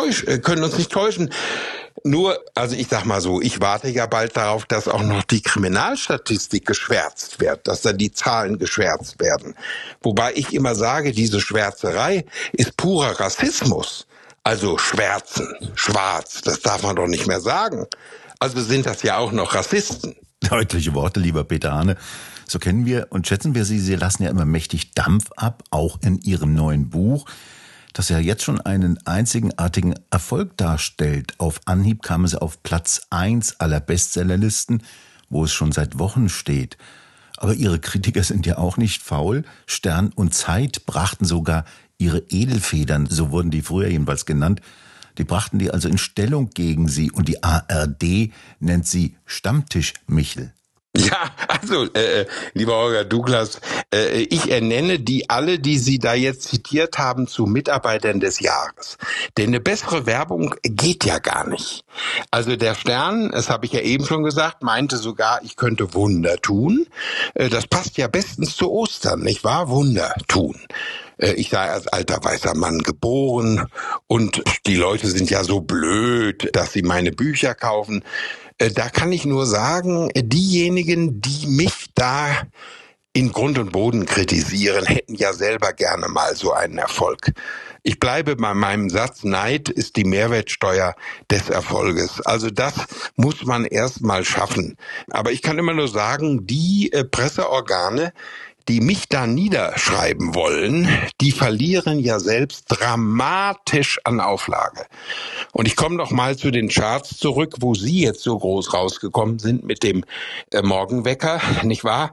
uns nicht täuschen. Nur, also ich sag mal so, ich warte ja bald darauf, dass auch noch die Kriminalstatistik geschwärzt wird, dass da die Zahlen geschwärzt werden. Wobei ich immer sage, diese Schwärzerei ist purer Rassismus. Also schwärzen, schwarz, das darf man doch nicht mehr sagen. Also sind das ja auch noch Rassisten. Deutliche Worte, lieber Peter Hane. So kennen wir und schätzen wir Sie. Sie lassen ja immer mächtig Dampf ab, auch in Ihrem neuen Buch, das ja jetzt schon einen einzigartigen Erfolg darstellt. Auf Anhieb kam es auf Platz 1 aller Bestsellerlisten, wo es schon seit Wochen steht. Aber Ihre Kritiker sind ja auch nicht faul. Stern und Zeit brachten sogar ihre Edelfedern, so wurden die früher jedenfalls genannt, die brachten die also in Stellung gegen Sie. Und die ARD nennt sie Stammtisch-Michel. Ja, also, lieber Holger Douglas, ich ernenne alle, die Sie da jetzt zitiert haben, zu Mitarbeitern des Jahres. Denn eine bessere Werbung geht ja gar nicht. Also der Stern, das habe ich ja eben schon gesagt, meinte sogar, ich könnte Wunder tun. Das passt ja bestens zu Ostern, nicht wahr? Wunder tun. Ich sei als alter weißer Mann geboren und die Leute sind ja so blöd, dass sie meine Bücher kaufen. Da kann ich nur sagen, diejenigen, die mich da in Grund und Boden kritisieren, hätten ja selber gerne mal so einen Erfolg. Ich bleibe bei meinem Satz, Neid ist die Mehrwertsteuer des Erfolges. Also das muss man erst mal schaffen. Aber ich kann immer nur sagen, die Presseorgane, die mich da niederschreiben wollen, die verlieren ja selbst dramatisch an Auflage. Und ich komme noch mal zu den Charts zurück, wo Sie jetzt so groß rausgekommen sind mit dem Morgenwecker, nicht wahr?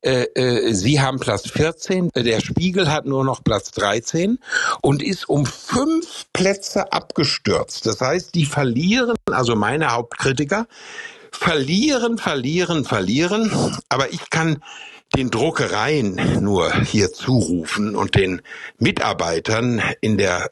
Sie haben Platz 14, der Spiegel hat nur noch Platz 13 und ist um 5 Plätze abgestürzt. Das heißt, die verlieren, also meine Hauptkritiker, verlieren. Aber ich kann den Druckereien nur hier zurufen und den Mitarbeitern in der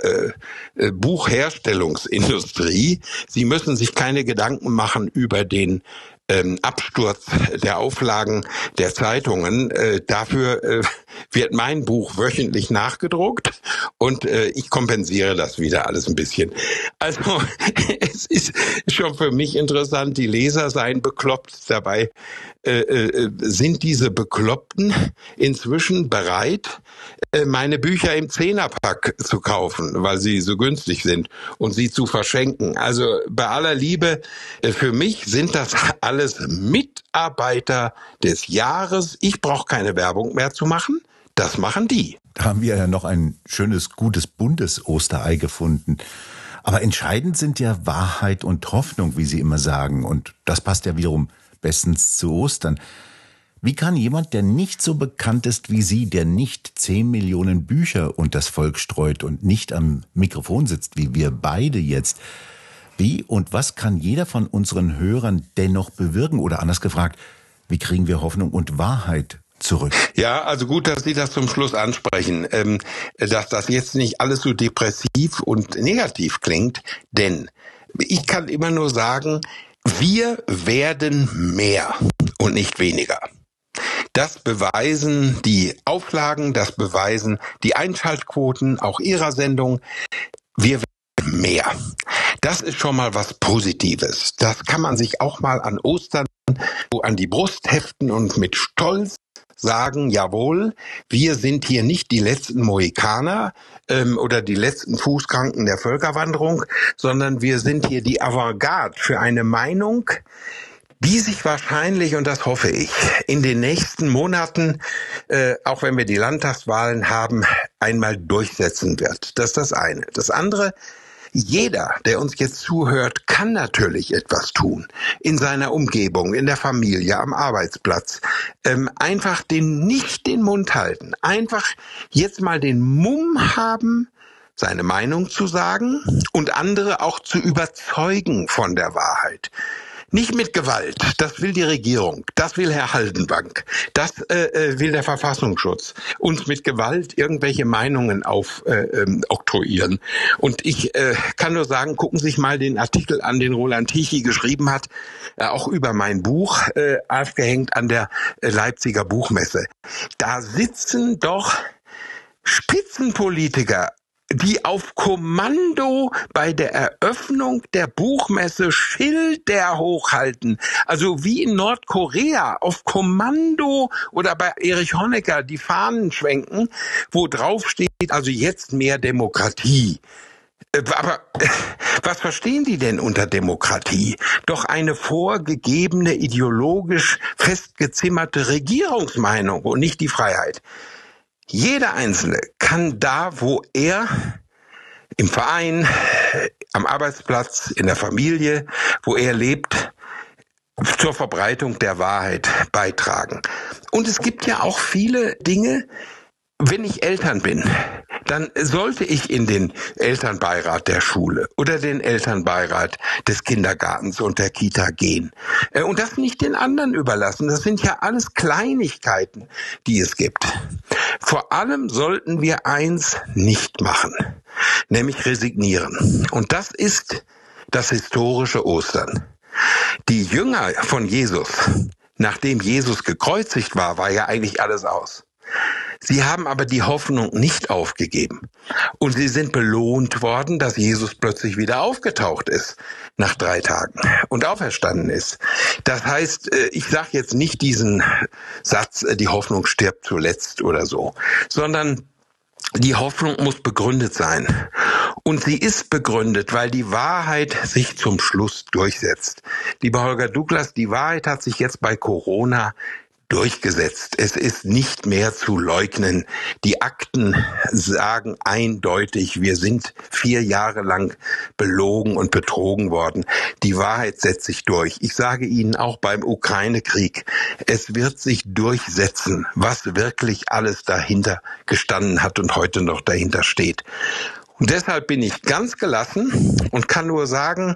Buchherstellungsindustrie, sie müssen sich keine Gedanken machen über den Absturz der Auflagen der Zeitungen. Dafür wird mein Buch wöchentlich nachgedruckt und ich kompensiere das wieder alles ein bisschen. Also es ist schon für mich interessant, die Leser seien bekloppt. Dabei sind diese Bekloppten inzwischen bereit, meine Bücher im Zehnerpack zu kaufen, weil sie so günstig sind und sie zu verschenken. Also bei aller Liebe, für mich sind das alles Mitarbeiter des Jahres. Ich brauche keine Werbung mehr zu machen. Das machen die. Da haben wir ja noch ein schönes, gutes Bundesosterei gefunden. Aber entscheidend sind ja Wahrheit und Hoffnung, wie Sie immer sagen. Und das passt ja wiederum bestens zu Ostern. Wie kann jemand, der nicht so bekannt ist wie Sie, der nicht 10 Millionen Bücher unters Volk streut und nicht am Mikrofon sitzt, wie wir beide jetzt, Wie und was kann jeder von unseren Hörern dennoch bewirken? Oder anders gefragt, wie kriegen wir Hoffnung und Wahrheit zurück? Ja, also gut, dass Sie das zum Schluss ansprechen, dass das jetzt nicht alles so depressiv und negativ klingt, denn ich kann immer nur sagen, wir werden mehr und nicht weniger. Das beweisen die Auflagen, das beweisen die Einschaltquoten auch Ihrer Sendung. Wir werden mehr. Das ist schon mal was Positives. Das kann man sich auch mal an Ostern an die Brust heften und mit Stolz sagen, jawohl, wir sind hier nicht die letzten Mohikaner oder die letzten Fußkranken der Völkerwanderung, sondern wir sind hier die Avantgarde für eine Meinung, die sich wahrscheinlich, und das hoffe ich, in den nächsten Monaten, auch wenn wir die Landtagswahlen haben, einmal durchsetzen wird. Das ist das eine. Das andere: Jeder, der uns jetzt zuhört, kann natürlich etwas tun. In seiner Umgebung, in der Familie, am Arbeitsplatz. Einfach nicht den Mund halten. Einfach jetzt mal den Mumm haben, seine Meinung zu sagen und andere auch zu überzeugen von der Wahrheit. Nicht mit Gewalt, das will die Regierung, das will Herr Haldenwang, das will der Verfassungsschutz, uns mit Gewalt irgendwelche Meinungen oktroyieren. Und ich kann nur sagen, gucken Sie sich mal den Artikel an, den Roland Tichy geschrieben hat, auch über mein Buch, aufgehängt an der Leipziger Buchmesse. Da sitzen doch Spitzenpolitiker, die auf Kommando bei der Eröffnung der Buchmesse Schilder hochhalten. Also wie in Nordkorea auf Kommando, oder bei Erich Honecker die Fahnen schwenken, wo drauf steht, also jetzt mehr Demokratie. Aber was verstehen die denn unter Demokratie? Doch eine vorgegebene, ideologisch festgezimmerte Regierungsmeinung und nicht die Freiheit. Jeder Einzelne kann da, wo er im Verein, am Arbeitsplatz, in der Familie, wo er lebt, zur Verbreitung der Wahrheit beitragen. Und es gibt ja auch viele Dinge, wenn ich Eltern bin, dann sollte ich in den Elternbeirat der Schule oder den Elternbeirat des Kindergartens und der Kita gehen. Und das nicht den anderen überlassen. Das sind ja alles Kleinigkeiten, die es gibt. Vor allem sollten wir eins nicht machen, nämlich resignieren. Und das ist das historische Ostern. Die Jünger von Jesus, nachdem Jesus gekreuzigt war, war ja eigentlich alles aus. Sie haben aber die Hoffnung nicht aufgegeben. Und sie sind belohnt worden, dass Jesus plötzlich wieder aufgetaucht ist nach 3 Tagen und auferstanden ist. Das heißt, ich sage jetzt nicht diesen Satz, die Hoffnung stirbt zuletzt oder so, sondern die Hoffnung muss begründet sein. Und sie ist begründet, weil die Wahrheit sich zum Schluss durchsetzt. Lieber Holger Douglas, die Wahrheit hat sich jetzt bei Corona durchgesetzt. Es ist nicht mehr zu leugnen. Die Akten sagen eindeutig, wir sind 4 Jahre lang belogen und betrogen worden. Die Wahrheit setzt sich durch. Ich sage Ihnen auch beim Ukraine-Krieg, es wird sich durchsetzen, was wirklich alles dahinter gestanden hat und heute noch dahinter steht. Und deshalb bin ich ganz gelassen und kann nur sagen,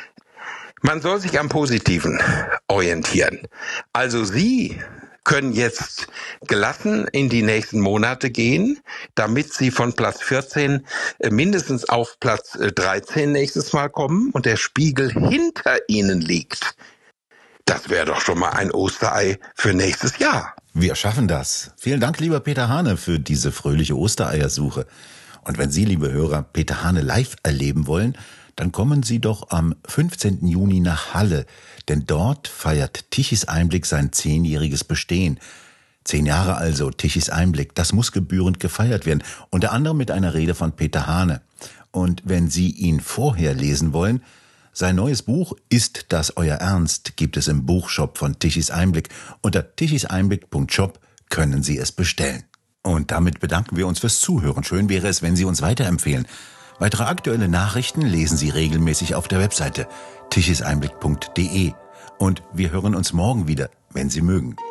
man soll sich am Positiven orientieren. Also Sie können jetzt gelassen in die nächsten Monate gehen, damit Sie von Platz 14 mindestens auf Platz 13 nächstes Mal kommen und der Spiegel hinter Ihnen liegt. Das wäre doch schon mal ein Osterei für nächstes Jahr. Wir schaffen das. Vielen Dank, lieber Peter Hane, für diese fröhliche Ostereiersuche. Und wenn Sie, liebe Hörer, Peter Hane live erleben wollen, dann kommen Sie doch am 15. Juni nach Halle, denn dort feiert Tichys Einblick sein 10-jähriges Bestehen. 10 Jahre also, Tichys Einblick, das muss gebührend gefeiert werden, unter anderem mit einer Rede von Peter Hane. Und wenn Sie ihn vorher lesen wollen, sein neues Buch Ist das euer Ernst gibt es im Buchshop von Tichys Einblick. Unter tichiseinblick.shop können Sie es bestellen. Und damit bedanken wir uns fürs Zuhören. Schön wäre es, wenn Sie uns weiterempfehlen. Weitere aktuelle Nachrichten lesen Sie regelmäßig auf der Webseite tichiseinblick.de. Und wir hören uns morgen wieder, wenn Sie mögen.